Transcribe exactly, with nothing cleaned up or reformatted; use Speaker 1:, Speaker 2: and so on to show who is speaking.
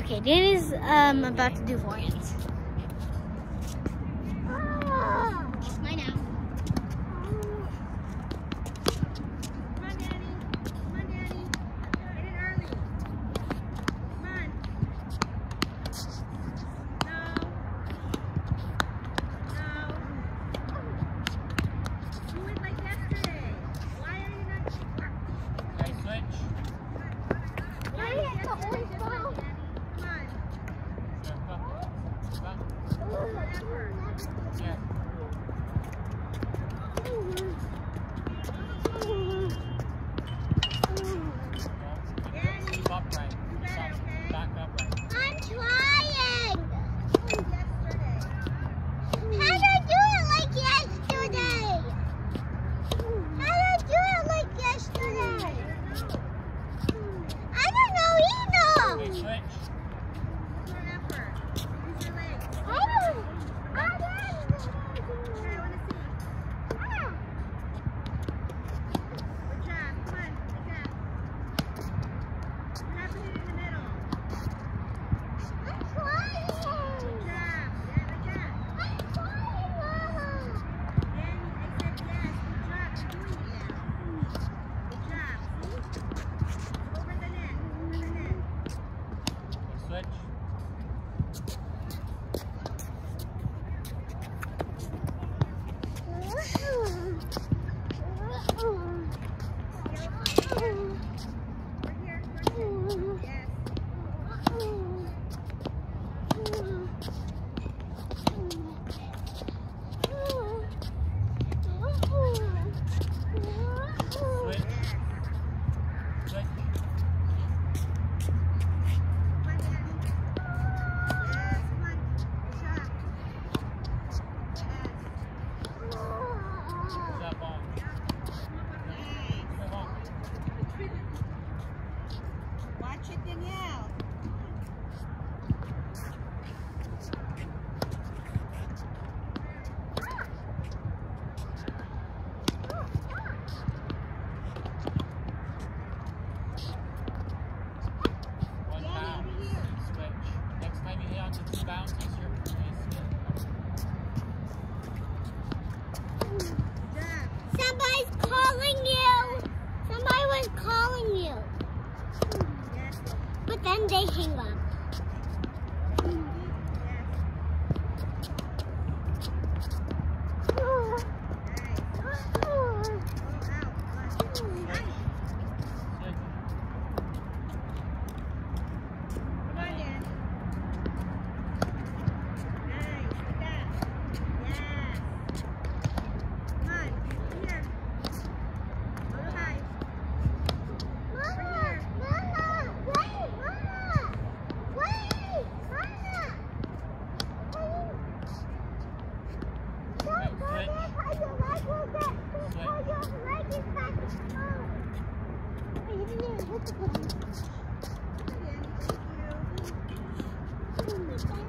Speaker 1: Okay, Danny's um about to do four hands. It's mine now.
Speaker 2: Come on, Danny. Come on, Danny. Get it early. Come on. No. No. Do it like yesterday. Why are you not?
Speaker 3: Okay, switch.
Speaker 2: Why are you yesterday just like Danny? Come on.
Speaker 3: Sure, come. Come.
Speaker 2: Forever.
Speaker 3: Yeah.
Speaker 2: Danny,
Speaker 3: Keep upright.
Speaker 2: you
Speaker 3: Keep
Speaker 2: better,
Speaker 3: up.
Speaker 2: okay?
Speaker 3: Back upright.
Speaker 1: I'm trying.
Speaker 2: Yesterday.
Speaker 1: How do I do it like yesterday? How do I do it like yesterday? I don't know
Speaker 3: Okay,
Speaker 1: either.
Speaker 3: switch.
Speaker 2: Forever. Use your legs.
Speaker 1: I don't. I
Speaker 2: Okay, I want to see.
Speaker 1: don't.
Speaker 2: Good job. Come on. Like that. You have to hit it in the middle.
Speaker 1: I'm trying.
Speaker 2: Good job. Yeah, like that.
Speaker 1: I'm trying, Mama.
Speaker 2: Danny, I said yes. Good job. You're doing it now. Good job. See? Over the net. Over the net.
Speaker 3: Okay, switch.
Speaker 2: Over here. Yes.
Speaker 3: Switch. Switch.
Speaker 2: Come on, Danny. Yes. Come on. Good job. Yes.
Speaker 3: Good job, ball.
Speaker 2: Nice.
Speaker 3: Come on.
Speaker 2: Watch it, Danielle.
Speaker 3: One
Speaker 2: Danny,
Speaker 3: bounce.
Speaker 2: over here.
Speaker 3: Switch. Next time you hit on the two bounces, you're
Speaker 2: Good job.
Speaker 1: Somebody's calling you. Somebody was calling you.
Speaker 2: Yes.
Speaker 1: But then they hang up.
Speaker 2: Yes. Nice. Oh, out. Come on. Nice.
Speaker 3: switch.
Speaker 2: Come on, Dan. Nice. Like that. Yes. Come on. Here. Go to high.
Speaker 1: Mama, Mama, wait, Mama, wait, Mama. Don't go there, cause your leg will get, cause your leg is back to front. Wait, you didn't even hit the button.
Speaker 2: Danny, thank you.
Speaker 1: Thank